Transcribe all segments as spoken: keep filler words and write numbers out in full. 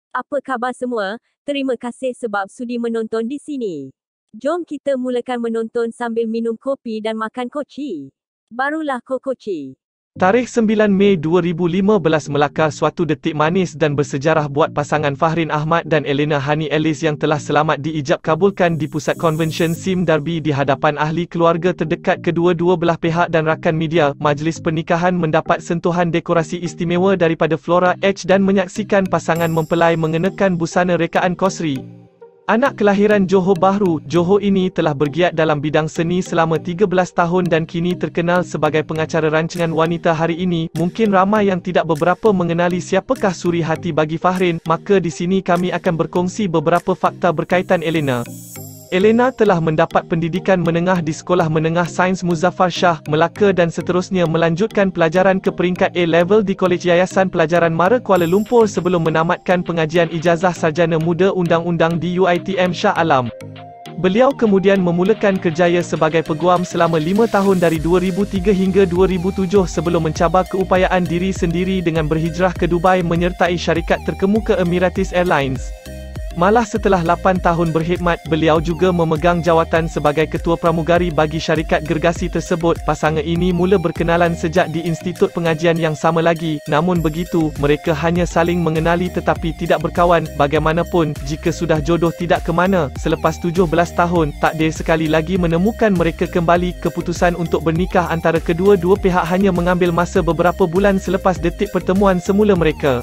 Apa khabar semua? Terima kasih sebab sudi menonton di sini. Jom kita mulakan menonton sambil minum kopi dan makan koci. Barulah kokoci. Tarikh sembilan Mei dua ribu lima belas melakar suatu detik manis dan bersejarah buat pasangan Fahrin Ahmad dan Elena Hani Ellis yang telah selamat diijab kabulkan di Pusat Konvensyen SIM Darby di hadapan ahli keluarga terdekat kedua-dua belah pihak dan rakan media. Majlis pernikahan mendapat sentuhan dekorasi istimewa daripada Flora H dan menyaksikan pasangan mempelai mengenakan busana rekaan kosri. Anak kelahiran Johor Bahru, Johor ini telah bergiat dalam bidang seni selama tiga belas tahun dan kini terkenal sebagai pengacara rancangan wanita hari ini. Mungkin ramai yang tidak beberapa mengenali siapakah suri hati bagi Fahrin, maka di sini kami akan berkongsi beberapa fakta berkaitan Elena. Elena telah mendapat pendidikan menengah di Sekolah Menengah Sains Muzaffar Shah, Melaka dan seterusnya melanjutkan pelajaran ke peringkat A-Level di Kolej Yayasan Pelajaran Mara Kuala Lumpur sebelum menamatkan pengajian ijazah sarjana muda undang-undang di U I T M Shah Alam. Beliau kemudian memulakan kerjaya sebagai peguam selama lima tahun dari dua ribu tiga hingga dua ribu tujuh sebelum mencabar keupayaan diri sendiri dengan berhijrah ke Dubai menyertai syarikat terkemuka Emirates Airlines. Malah setelah lapan tahun berkhidmat, beliau juga memegang jawatan sebagai ketua pramugari bagi syarikat gergasi tersebut. Pasangan ini mula berkenalan sejak di Institut Pengajian yang sama lagi. Namun begitu, mereka hanya saling mengenali tetapi tidak berkawan. Bagaimanapun, jika sudah jodoh tidak ke mana, selepas tujuh belas tahun, takdir sekali lagi menemukan mereka kembali. Keputusan untuk bernikah antara kedua-dua pihak hanya mengambil masa beberapa bulan selepas detik pertemuan semula mereka.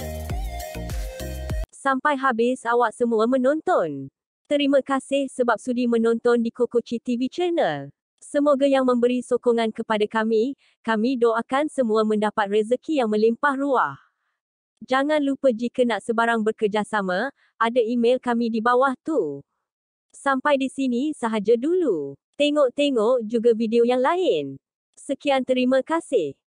Sampai habis awak semua menonton. Terima kasih sebab sudi menonton di Kokoci T V Channel. Semoga yang memberi sokongan kepada kami, kami doakan semua mendapat rezeki yang melimpah ruah. Jangan lupa jika nak sebarang bekerjasama, ada email kami di bawah tu. Sampai di sini sahaja dulu. Tengok-tengok juga video yang lain. Sekian terima kasih.